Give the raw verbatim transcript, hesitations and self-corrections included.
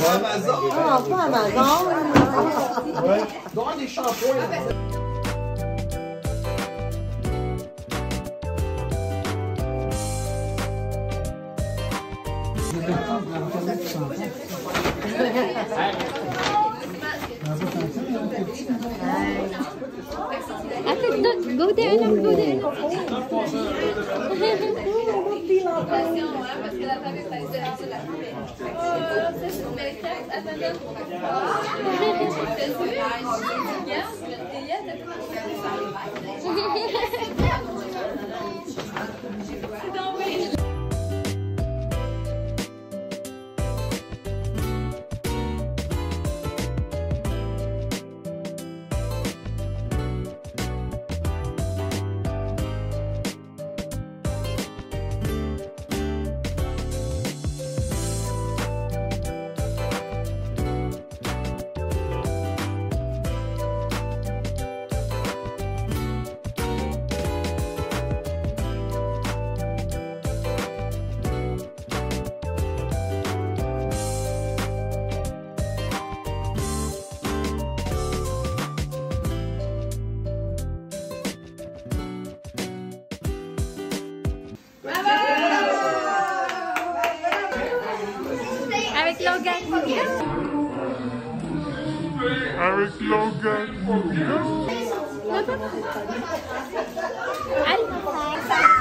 Amazon. Ah, pas Amazon. Ouais. Dans des shampoings. Ate, go there lang, go there lang. Parce que la table est placée là. Oh, c'est sur mes cartes. Attends, avec Logan. Avec Logan. Allez.